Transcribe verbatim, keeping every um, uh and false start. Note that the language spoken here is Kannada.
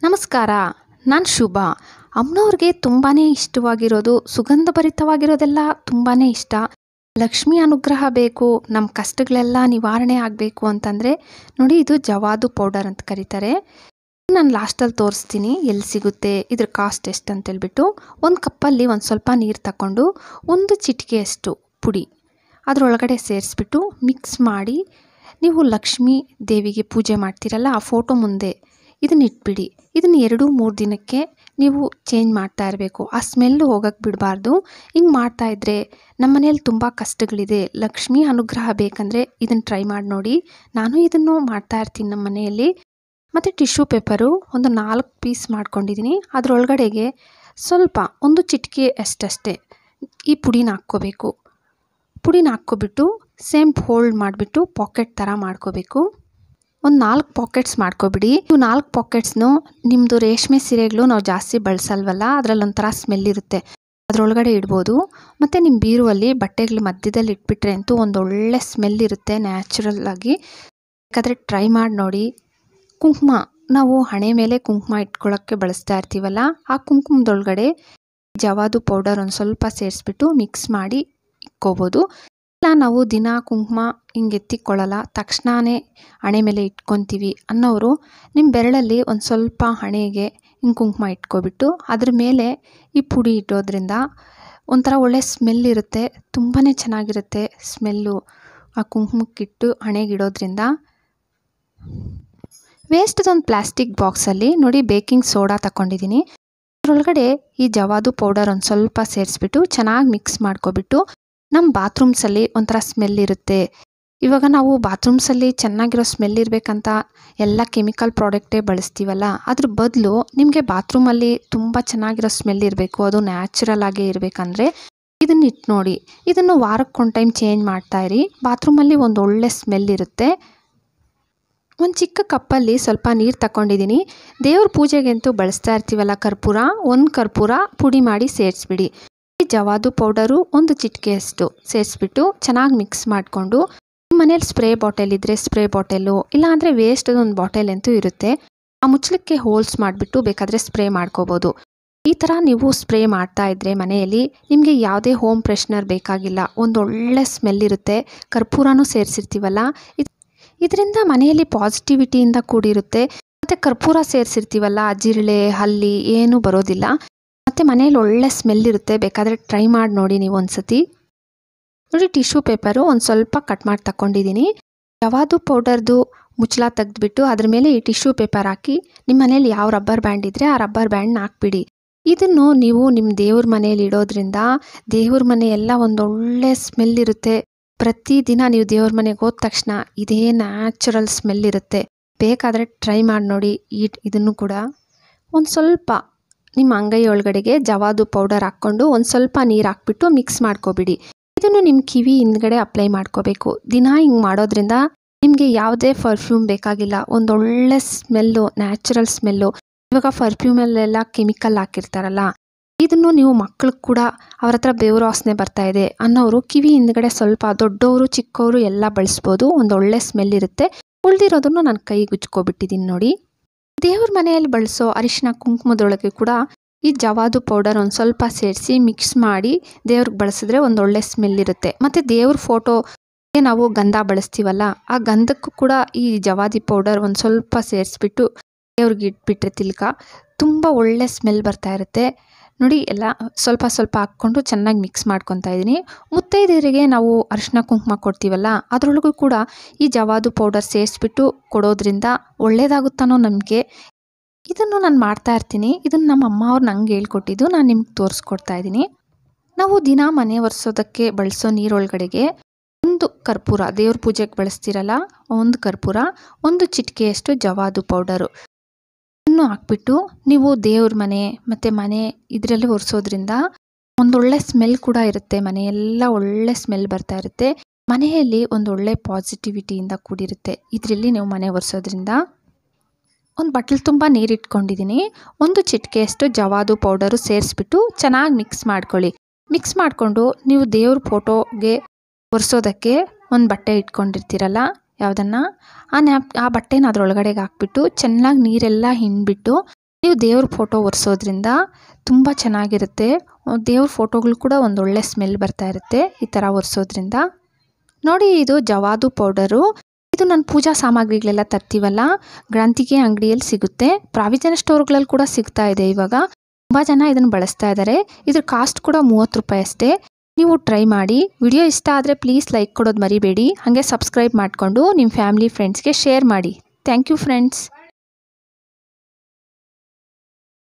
ನಮಸ್ಕಾರ, ನಾನು ಶುಭ. ಅಮ್ಮನವ್ರಿಗೆ ತುಂಬಾ ಇಷ್ಟವಾಗಿರೋದು ಸುಗಂಧಭರಿತವಾಗಿರೋದೆಲ್ಲ ತುಂಬಾ ಇಷ್ಟ. ಲಕ್ಷ್ಮಿ ಅನುಗ್ರಹ ಬೇಕು, ನಮ್ಮ ಕಷ್ಟಗಳೆಲ್ಲ ನಿವಾರಣೆ ಆಗಬೇಕು ಅಂತಂದರೆ ನೋಡಿ, ಇದು ಜವಾದು ಪೌಡರ್ ಅಂತ ಕರೀತಾರೆ. ನಾನು ಲಾಸ್ಟಲ್ಲಿ ತೋರಿಸ್ತೀನಿ ಎಲ್ಲಿ ಸಿಗುತ್ತೆ, ಇದ್ರ ಕಾಸ್ಟ್ ಎಷ್ಟು ಅಂತೇಳ್ಬಿಟ್ಟು. ಒಂದು ಕಪ್ಪಲ್ಲಿ ಒಂದು ಸ್ವಲ್ಪ ನೀರು ತಗೊಂಡು ಒಂದು ಚಿಟಿಕೆಯಷ್ಟು ಪುಡಿ ಅದರೊಳಗಡೆ ಸೇರಿಸ್ಬಿಟ್ಟು ಮಿಕ್ಸ್ ಮಾಡಿ, ನೀವು ಲಕ್ಷ್ಮೀ ದೇವಿಗೆ ಪೂಜೆ ಮಾಡ್ತೀರಲ್ಲ ಆ ಫೋಟೋ ಮುಂದೆ ಇದನ್ನ ಇಟ್ಬಿಡಿ. ಇದನ್ನು ಎರಡು ಮೂರು ದಿನಕ್ಕೆ ನೀವು ಚೇಂಜ್ ಮಾಡ್ತಾ ಇರಬೇಕು. ಆ ಸ್ಮೆಲ್ಲು ಹೋಗಕ್ಕೆ ಬಿಡಬಾರ್ದು. ಹಿಂಗೆ ಮಾಡ್ತಾ ಇದ್ದರೆ ನಮ್ಮ ಮನೇಲಿ ತುಂಬ ಕಷ್ಟಗಳಿದೆ, ಲಕ್ಷ್ಮಿ ಅನುಗ್ರಹ ಬೇಕಂದರೆ ಇದನ್ನು ಟ್ರೈ ಮಾಡಿ ನೋಡಿ. ನಾನು ಇದನ್ನು ಮಾಡ್ತಾ ಇರ್ತೀನಿ ನಮ್ಮ ಮನೆಯಲ್ಲಿ. ಮತ್ತು ಟಿಶ್ಯೂ ಪೇಪರು ಒಂದು ನಾಲ್ಕು ಪೀಸ್ ಮಾಡ್ಕೊಂಡಿದ್ದೀನಿ. ಅದರೊಳಗಡೆಗೆ ಸ್ವಲ್ಪ ಒಂದು ಚಿಟಿಕೆ ಅಷ್ಟಷ್ಟೇ ಈ ಪುಡಿನ ಹಾಕ್ಕೋಬೇಕು. ಪುಡಿನ ಹಾಕ್ಕೊಬಿಟ್ಟು ಸೇಮ್ ಫೋಲ್ಡ್ ಮಾಡಿಬಿಟ್ಟು ಪಾಕೆಟ್ ಥರ ಮಾಡ್ಕೋಬೇಕು. ಒಂದು ನಾಲ್ಕು ಪಾಕೆಟ್ಸ್ ಮಾಡ್ಕೊಬಿಡಿ. ಇವು ನಾಲ್ಕು ಪಾಕೆಟ್ಸ್ನು ನಿಮ್ಮದು ರೇಷ್ಮೆ ಸೀರೆಗಳು ನಾವು ಜಾಸ್ತಿ ಬಳಸಲ್ವಲ್ಲ, ಅದರಲ್ಲಿ ಒಂಥರ ಸ್ಮೆಲ್ ಇರುತ್ತೆ, ಅದರೊಳಗಡೆ ಇಡ್ಬೋದು. ಮತ್ತು ನಿಮ್ಮ ಬೀರುವಲ್ಲಿ ಬಟ್ಟೆಗಳ ಮಧ್ಯದಲ್ಲಿ ಇಟ್ಬಿಟ್ರೆ ಅಂತೂ ಒಂದು ಒಳ್ಳೆ ಸ್ಮೆಲ್ ಇರುತ್ತೆ ನ್ಯಾಚುರಲ್ ಆಗಿ. ಬೇಕಾದರೆ ಟ್ರೈ ಮಾಡಿ ನೋಡಿ. ಕುಂಕುಮ, ನಾವು ಹಣೆ ಮೇಲೆ ಕುಂಕುಮ ಇಟ್ಕೊಳ್ಳೋಕ್ಕೆ ಬಳಸ್ತಾ ಇರ್ತೀವಲ್ಲ, ಆ ಕುಂಕುಮದೊಳಗಡೆ ಜವಾದು ಪೌಡರ್ ಒಂದು ಸ್ವಲ್ಪ ಸೇರಿಸ್ಬಿಟ್ಟು ಮಿಕ್ಸ್ ಮಾಡಿ ಇಟ್ಕೋಬೋದು. ಇಲ್ಲ ನಾವು ದಿನ ಕುಂಕುಮ ಹಿಂಗೆ ಎತ್ತಿಕೊಳ್ಳಲ್ಲ, ತಕ್ಷಣವೇ ಹಣೆ ಮೇಲೆ ಇಟ್ಕೊತೀವಿ ಅನ್ನೋರು ನಿಮ್ಮ ಬೆರಳಲ್ಲಿ ಒಂದು ಸ್ವಲ್ಪ ಹಣೆಗೆ ಹಿಂಗೆ ಕುಂಕುಮ ಇಟ್ಕೊಬಿಟ್ಟು ಅದ್ರ ಮೇಲೆ ಈ ಪುಡಿ ಇಟ್ಟೋದ್ರಿಂದ ಒಂಥರ ಒಳ್ಳೆ ಸ್ಮೆಲ್ ಇರುತ್ತೆ, ತುಂಬಾ ಚೆನ್ನಾಗಿರುತ್ತೆ ಸ್ಮೆಲ್ಲು. ಆ ಕುಂಕುಮಕ್ಕಿಟ್ಟು ಹಣೆಗಿಡೋದ್ರಿಂದ. ವೇಸ್ಟ್ದೊಂದು ಪ್ಲಾಸ್ಟಿಕ್ ಬಾಕ್ಸಲ್ಲಿ ನೋಡಿ ಬೇಕಿಂಗ್ ಸೋಡಾ ತಗೊಂಡಿದ್ದೀನಿ. ಅದರೊಳಗಡೆ ಈ ಜವಾದು ಪೌಡರ್ ಒಂದು ಸ್ವಲ್ಪ ಸೇರಿಸ್ಬಿಟ್ಟು ಚೆನ್ನಾಗಿ ಮಿಕ್ಸ್ ಮಾಡ್ಕೊಬಿಟ್ಟು, ನಮ್ಮ ಬಾತ್ರೂಮ್ಸಲ್ಲಿ ಒಂಥರ ಸ್ಮೆಲ್ ಇರುತ್ತೆ. ಇವಾಗ ನಾವು ಬಾತ್ರೂಮ್ಸಲ್ಲಿ ಚೆನ್ನಾಗಿರೋ ಸ್ಮೆಲ್ ಇರಬೇಕಂತ ಎಲ್ಲ ಕೆಮಿಕಲ್ ಪ್ರಾಡಕ್ಟೇ ಬಳಸ್ತೀವಲ್ಲ, ಅದ್ರ ಬದಲು ನಿಮಗೆ ಬಾತ್ರೂಮಲ್ಲಿ ತುಂಬ ಚೆನ್ನಾಗಿರೋ ಸ್ಮೆಲ್ ಇರಬೇಕು, ಅದು ನ್ಯಾಚುರಲ್ ಆಗೇ ಇರಬೇಕಂದ್ರೆ ಇದನ್ನ ಇಟ್ಟು ನೋಡಿ. ಇದನ್ನು ವಾರಕ್ಕೆ ಒಂದು ಟೈಮ್ ಚೇಂಜ್ ಮಾಡ್ತಾಯಿರಿ. ಬಾತ್ರೂಮಲ್ಲಿ ಒಂದು ಒಳ್ಳೆ ಸ್ಮೆಲ್ ಇರುತ್ತೆ. ಒಂದು ಚಿಕ್ಕ ಕಪ್ಪಲ್ಲಿ ಸ್ವಲ್ಪ ನೀರು ತಗೊಂಡಿದ್ದೀನಿ. ದೇವ್ರ ಪೂಜೆಗಂತೂ ಬಳಸ್ತಾ ಇರ್ತೀವಲ್ಲ ಕರ್ಪೂರ, ಒಂದು ಕರ್ಪೂರ ಪುಡಿ ಮಾಡಿ ಸೇರಿಸ್ಬಿಡಿ. ಜವಾದು ಪೌಡರು ಒಂದು ಚಿಟಿಕೆಯಷ್ಟು ಸೇರಿಸ್ಬಿಟ್ಟು ಚೆನ್ನಾಗಿ ಮಿಕ್ಸ್ ಮಾಡಿಕೊಂಡು, ನಿಮ್ಮ ಮನೇಲಿ ಸ್ಪ್ರೇ ಬಾಟಲ್ ಇದ್ದರೆ ಸ್ಪ್ರೇ ಬಾಟೆಲ್ಲು, ಇಲ್ಲಾಂದರೆ ವೇಸ್ಟ್ದೊಂದು ಬಾಟಲ್ ಅಂತೂ ಇರುತ್ತೆ, ಆ ಮುಚ್ಚಳಕ್ಕೆ ಹೋಲ್ಸ್ ಮಾಡಿಬಿಟ್ಟು ಬೇಕಾದರೆ ಸ್ಪ್ರೇ ಮಾಡ್ಕೋಬೋದು. ಈ ಥರ ನೀವು ಸ್ಪ್ರೇ ಮಾಡ್ತಾ ಇದ್ದರೆ ಮನೆಯಲ್ಲಿ ನಿಮಗೆ ಯಾವುದೇ ಹೋಮ್ ಫ್ರೆಶ್ನರ್ ಬೇಕಾಗಿಲ್ಲ, ಒಂದು ಒಳ್ಳೆ ಸ್ಮೆಲ್ ಇರುತ್ತೆ. ಕರ್ಪೂರನೂ ಸೇರಿಸಿರ್ತೀವಲ್ಲ, ಇದರಿಂದ ಮನೆಯಲ್ಲಿ ಪಾಸಿಟಿವಿಟಿಯಿಂದ ಕೂಡಿರುತ್ತೆ. ಮತ್ತು ಕರ್ಪೂರ ಸೇರಿಸಿರ್ತೀವಲ್ಲ, ಜಿರಳೆ ಹಲ್ಲಿ ಏನೂ ಬರೋದಿಲ್ಲ. ಮತ್ತು ಮನೇಲಿ ಒಳ್ಳೆ ಸ್ಮೆಲ್ ಇರುತ್ತೆ. ಬೇಕಾದರೆ ಟ್ರೈ ಮಾಡಿ ನೋಡಿ ನೀವು ಒಂದು ಸತಿ. ನೋಡಿ, ಟಿಶ್ಯೂ ಪೇಪರು ಒಂದು ಸ್ವಲ್ಪ ಕಟ್ ಮಾಡಿ ತಗೊಂಡಿದ್ದೀನಿ. ಜವಾದು ಪೌಡರ್ದು ಮುಚ್ಚಳ ತೆಗೆದ್ಬಿಟ್ಟು ಅದ್ರ ಮೇಲೆ ಈ ಟಿಶ್ಯೂ ಪೇಪರ್ ಹಾಕಿ, ನಿಮ್ಮ ಮನೇಲಿ ಯಾವ ರಬ್ಬರ್ ಬ್ಯಾಂಡ್ ಇದ್ದರೆ ಆ ರಬ್ಬರ್ ಬ್ಯಾಂಡ್ನ ಹಾಕ್ಬಿಡಿ. ಇದನ್ನು ನೀವು ನಿಮ್ಮ ದೇವ್ರ ಮನೇಲಿ ಇಡೋದ್ರಿಂದ ದೇವ್ರ ಮನೆಯೆಲ್ಲ ಒಂದೊಳ್ಳೆ ಸ್ಮೆಲ್ ಇರುತ್ತೆ. ಪ್ರತಿದಿನ ನೀವು ದೇವ್ರ ಮನೆಗೆ ಹೋದ ತಕ್ಷಣ ಇದೇ ನ್ಯಾಚುರಲ್ ಸ್ಮೆಲ್ ಇರುತ್ತೆ. ಬೇಕಾದರೆ ಟ್ರೈ ಮಾಡಿ ನೋಡಿ. ಈ ಇದನ್ನು ಕೂಡ ಒಂದು ಸ್ವಲ್ಪ ನಿಮ್ಮ ಅಂಗೈ ಒಳಗಡೆಗೆ ಜವಾದು ಪೌಡರ್ ಹಾಕ್ಕೊಂಡು ಒಂದು ಸ್ವಲ್ಪ ನೀರು ಹಾಕ್ಬಿಟ್ಟು ಮಿಕ್ಸ್ ಮಾಡ್ಕೊಬಿಡಿ. ಇದನ್ನು ನಿಮ್ಮ ಕಿವಿ ಹಿಂದ್ಗಡೆ ಅಪ್ಲೈ ಮಾಡ್ಕೋಬೇಕು. ದಿನ ಹಿಂಗೆ ಮಾಡೋದ್ರಿಂದ ನಿಮಗೆ ಯಾವುದೇ ಪರ್ಫ್ಯೂಮ್ ಬೇಕಾಗಿಲ್ಲ, ಒಂದೊಳ್ಳೆ ಸ್ಮೆಲ್ಲು, ನ್ಯಾಚುರಲ್ ಸ್ಮೆಲ್ಲು. ಇವಾಗ ಪರ್ಫ್ಯೂಮಲ್ಲೆಲ್ಲ ಕೆಮಿಕಲ್ ಹಾಕಿರ್ತಾರಲ್ಲ, ಇದನ್ನು ನೀವು ಮಕ್ಳಿಗೆ ಕೂಡ ಅವ್ರ ಹತ್ರ ಬೇವ್ರ ವಾಸನೆ ಬರ್ತಾ ಇದೆ ಅನ್ನೋರು ಕಿವಿ ಹಿಂದ್ಗಡೆ ಸ್ವಲ್ಪ, ದೊಡ್ಡವರು ಚಿಕ್ಕವರು ಎಲ್ಲ ಬಳಸ್ಬೋದು, ಒಂದೊಳ್ಳೆ ಸ್ಮೆಲ್ ಇರುತ್ತೆ. ಉಳಿದಿರೋದನ್ನು ನಾನು ಕೈಗೆ ಉಜ್ಕೊಬಿಟ್ಟಿದ್ದೀನಿ ನೋಡಿ. ದೇವ್ರ ಮನೆಯಲ್ಲಿ ಬಳಸೋ ಅರಿಶಿನ ಕುಂಕುಮದೊಳಗೆ ಕೂಡ ಈ ಜವಾದು ಪೌಡರ್ ಒಂದು ಸ್ವಲ್ಪ ಸೇರಿಸಿ ಮಿಕ್ಸ್ ಮಾಡಿ ದೇವ್ರಿಗೆ ಬಳಸಿದ್ರೆ ಒಂದೊಳ್ಳೆ ಸ್ಮೆಲ್ ಇರುತ್ತೆ. ಮತ್ತು ದೇವ್ರ ಫೋಟೋಗೆ ನಾವು ಗಂಧ ಬಳಸ್ತೀವಲ್ಲ, ಆ ಗಂಧಕ್ಕೂ ಕೂಡ ಈ ಜವಾದಿ ಪೌಡರ್ ಒಂದು ಸ್ವಲ್ಪ ಸೇರಿಸ್ಬಿಟ್ಟು ದೇವ್ರಿಗೆ ಇಟ್ಬಿಟ್ರೆ ತಿಲ್ಕ ತುಂಬ ಒಳ್ಳೆ ಸ್ಮೆಲ್ ಬರ್ತಾ ಇರುತ್ತೆ ನೋಡಿ. ಎಲ್ಲ ಸ್ವಲ್ಪ ಸ್ವಲ್ಪ ಹಾಕ್ಕೊಂಡು ಚೆನ್ನಾಗಿ ಮಿಕ್ಸ್ ಮಾಡ್ಕೊತಾ ಇದ್ದೀನಿ. ಮುತ್ತೈದೆಯರಿಗೆ ನಾವು ಅರಿಶಿನ ಕುಂಕುಮ ಕೊಡ್ತೀವಲ್ಲ, ಅದರೊಳಗೂ ಕೂಡ ಈ ಜವಾದು ಪೌಡರ್ ಸೇರಿಸ್ಬಿಟ್ಟು ಕೊಡೋದ್ರಿಂದ ಒಳ್ಳೆಯದಾಗುತ್ತಾನೋ ನಮಗೆ. ಇದನ್ನು ನಾನು ಮಾಡ್ತಾ ಇರ್ತೀನಿ. ಇದನ್ನು ನಮ್ಮ ಅಮ್ಮ ಅವ್ರು ನಂಗೆ ಹೇಳ್ಕೊಟ್ಟಿದ್ದು, ನಾನು ನಿಮ್ಗೆ ತೋರಿಸ್ಕೊಡ್ತಾ ಇದ್ದೀನಿ. ನಾವು ದಿನ ಮನೆ ಒರೆಸೋದಕ್ಕೆ ಬಳಸೋ ನೀರೊಳಗಡೆಗೆ ಒಂದು ಕರ್ಪೂರ, ದೇವ್ರ ಪೂಜೆಗೆ ಬಳಸ್ತೀರಲ್ಲ ಒಂದು ಕರ್ಪೂರ, ಒಂದು ಚಿಟಿಕೆಯಷ್ಟು ಜವಾದು ಪೌಡರು ಇನ್ನು ಹಾಕ್ಬಿಟ್ಟು ನೀವು ದೇವ್ರ ಮನೆ ಮತ್ತು ಮನೆ ಇದರಲ್ಲಿ ಒರೆಸೋದ್ರಿಂದ ಒಂದೊಳ್ಳೆ ಸ್ಮೆಲ್ ಕೂಡ ಇರುತ್ತೆ. ಮನೆಯೆಲ್ಲ ಒಳ್ಳೆ ಸ್ಮೆಲ್ ಬರ್ತಾ ಇರುತ್ತೆ. ಮನೆಯಲ್ಲಿ ಒಂದೊಳ್ಳೆ ಪಾಸಿಟಿವಿಟಿಯಿಂದ ಕೂಡಿರುತ್ತೆ ಇದರಲ್ಲಿ ನೀವು ಮನೆ ಒರೆಸೋದ್ರಿಂದ. ಒಂದು ಬಟ್ಲು ತುಂಬ ನೀರು ಇಟ್ಕೊಂಡಿದ್ದೀನಿ. ಒಂದು ಚಿಟಿಕೆಯಷ್ಟು ಜವಾದು ಪೌಡರು ಸೇರಿಸ್ಬಿಟ್ಟು ಚೆನ್ನಾಗಿ ಮಿಕ್ಸ್ ಮಾಡ್ಕೊಳ್ಳಿ. ಮಿಕ್ಸ್ ಮಾಡಿಕೊಂಡು ನೀವು ದೇವ್ರ ಫೋಟೋಗೆ ಒರೆಸೋದಕ್ಕೆ ಒಂದು ಬಟ್ಟೆ ಇಟ್ಕೊಂಡಿರ್ತೀರಲ್ಲ, ಯಾವುದನ್ನು ಆ ನ್ಯಾಪ್ ಆ ಬಟ್ಟೆನ ಅದರೊಳಗಡೆಗೆ ಹಾಕ್ಬಿಟ್ಟು ಚೆನ್ನಾಗಿ ನೀರೆಲ್ಲ ಹಿಂಡ್ಬಿಟ್ಟು ನೀವು ದೇವ್ರ ಫೋಟೋ ಒರೆಸೋದ್ರಿಂದ ತುಂಬ ಚೆನ್ನಾಗಿರುತ್ತೆ. ದೇವ್ರ ಫೋಟೋಗಳು ಕೂಡ ಒಂದೊಳ್ಳೆ ಸ್ಮೆಲ್ ಬರ್ತಾ ಇರುತ್ತೆ ಈ ಥರ ಒರೆಸೋದ್ರಿಂದ. ನೋಡಿ, ಇದು ಜವಾದು ಪೌಡರು. ಇದು ನನ್ನ ಪೂಜಾ ಸಾಮಗ್ರಿಗಳೆಲ್ಲ ತರ್ತೀವಲ್ಲ, ಗ್ರಂಥಿಗೆ ಅಂಗಡಿಯಲ್ಲಿ ಸಿಗುತ್ತೆ. ಪ್ರಾವಿಜನ್ ಸ್ಟೋರ್ಗಳಲ್ಲಿ ಕೂಡ ಸಿಗ್ತಾ ಇದೆ ಇವಾಗ. ತುಂಬ ಜನ ಇದನ್ನು ಬಳಸ್ತಾ ಇದ್ದಾರೆ. ಇದ್ರ ಕಾಸ್ಟ್ ಕೂಡ ಮೂವತ್ತು ರೂಪಾಯಿ ಅಷ್ಟೇ. ನೀವು ಟ್ರೈ ಮಾಡಿ. ವಿಡಿಯೋ ಇಷ್ಟ ಆದರೆ ಪ್ಲೀಸ್ ಲೈಕ್ ಕೊಡೋದು ಮರಿಬೇಡಿ. ಹಾಗೆ ಸಬ್ಸ್ಕ್ರೈಬ್ ಮಾಡಿಕೊಂಡು ನಿಮ್ಮ ಫ್ಯಾಮಿಲಿ ಫ್ರೆಂಡ್ಸ್ಗೆ ಶೇರ್ ಮಾಡಿ. Thank you friends.